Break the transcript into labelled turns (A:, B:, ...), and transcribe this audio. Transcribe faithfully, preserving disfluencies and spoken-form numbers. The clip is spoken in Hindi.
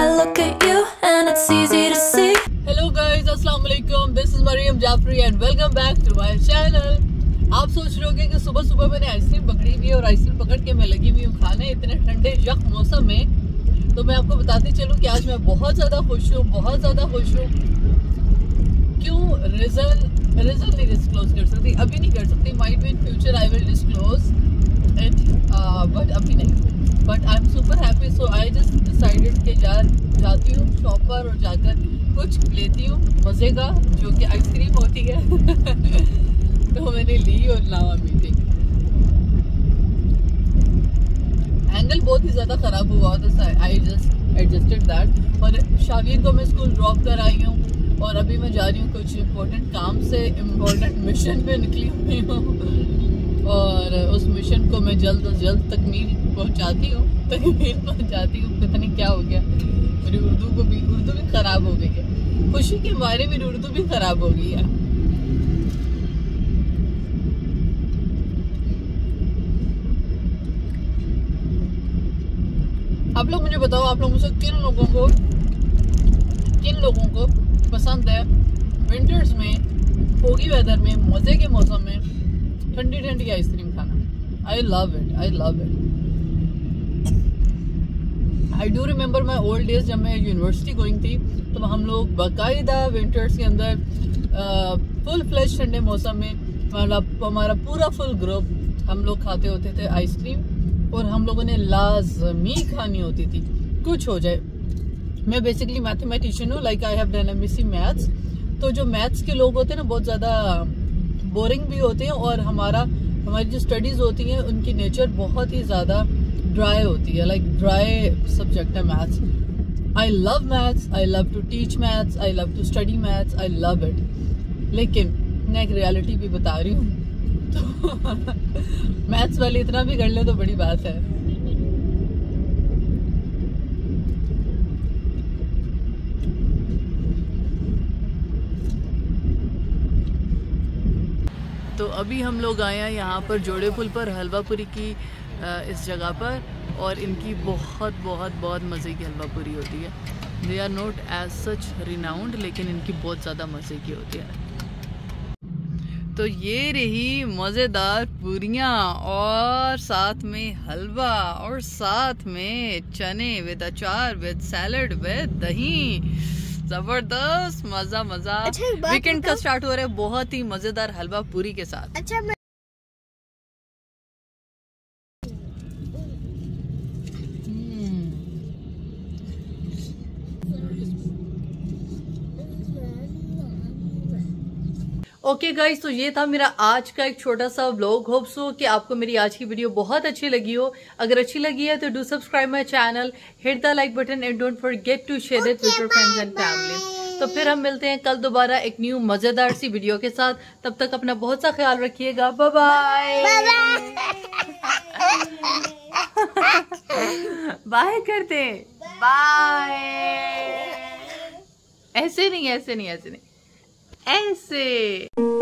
A: look at you and it's easy to see.
B: Hello guys, अस्सलाम वालेकुम. This is Mariam Jafri and welcome back to my channel. आप सोच रहे होगे कि सुबह सुबह मैंने आइसक्रीम पकड़ी हुई है और आइसक्रीम पकड़ के मैं लगी हुई हूँ खाने इतने ठंडे यख मौसम में. तो मैं आपको बताती चलूँ कि आज मैं बहुत ज़्यादा खुश हूँ, बहुत ज़्यादा खुश हूँ. क्यों? रीज़न रीज़न नहीं डिस्क्लोज कर सकती, अभी नहीं कर सकती. Might be in future I will disclose it, but अभी नहीं. But I am super happy. So I just decided कि यार जाती हूँ शॉप पर और जाकर कुछ लेती हूँ मज़े का, जो कि आइसक्रीम होती है. तो मैंने ली और लावा मीटिंग. एंगल बहुत ही ज़्यादा ख़राब हुआ था, आई जस्ट एडजस्टेड दैट. और शावीर को मैं स्कूल ड्रॉप कर आई हूँ और अभी मैं जा रही हूँ कुछ इम्पोर्टेंट काम से, इम्पोर्टेंट मिशन पे निकली हुई हूँ और उस मिशन को मैं जल्द अज जल्द तकमील पहुँचाती हूँ तकमील पहुँचाती हूँ. पता नहीं क्या हो गया, मेरी उर्दू को भी उर्दू भी ख़राब हो गई है. खुशी के मारे मेरी उर्दू भी ख़राब हो गई है. आप लोग मुझे बताओ, आप लोग मुझसे किन लोगों को किन लोगों को पसंद है विंटर्स में, फोगी वेदर में, मज़े के मौसम में ठंडी ठंडी आइसक्रीम खाना. I love it, I love it. I do remember my old days, जब मैं यूनिवर्सिटी गोइंग थी तो हम लोग बाकायदा विंटर्स के अंदर फुल फ्लैश ठंडे मौसम में मतलब हमारा पूरा फुल ग्रुप हम लोग खाते होते थे आइसक्रीम. और हम लोगों ने लाजमी खानी होती थी, कुछ हो जाए. मैं बेसिकली मैथमेटिशियन हूँ, like I have done MSc maths. तो जो मैथ्स के लोग होते हैं ना, बहुत ज़्यादा बोरिंग भी होते हैं और हमारा हमारी जो स्टडीज़ होती हैं उनकी नेचर बहुत ही ज़्यादा ड्राई होती है. लाइक ड्राई सब्जेक्ट है maths. I love maths, I love to teach maths, I love to study maths, I love it. लेकिन मैं एक रियलिटी भी बता रही हूँ, तो मैथ्स वाले इतना भी कर ले तो बड़ी बात है. तो अभी हम लोग आए हैं यहाँ पर जोड़े पुल पर, हलवापुरी की इस जगह पर. और इनकी बहुत बहुत बहुत मज़े की हलवापुरी होती है. They are not as such renowned, लेकिन इनकी बहुत ज़्यादा मज़े की होती है. तो ये रही मज़ेदार पूरियाँ और साथ में हलवा और साथ में चने विद अचार विद सैलड विद दही. जबरदस्त मजा मजा. अच्छा, वीकेंड का स्टार्ट हो रहा है बहुत ही मजेदार हलवा पूरी के साथ. अच्छा मैं... ओके okay गाइज, तो ये था मेरा आज का एक छोटा सा व्लॉग. होप सो कि आपको मेरी आज की वीडियो बहुत अच्छी लगी हो. अगर अच्छी लगी है तो do subscribe my channel, hit the like button and don't forget to share it with your friends and family. तो फिर हम मिलते हैं कल दोबारा एक न्यू मजेदार सी वीडियो के साथ. तब तक अपना बहुत सा ख्याल रखिएगा. Bye bye. बाय करते, बाय. ऐसे नहीं ऐसे नहीं ऐसे नहीं ऐसे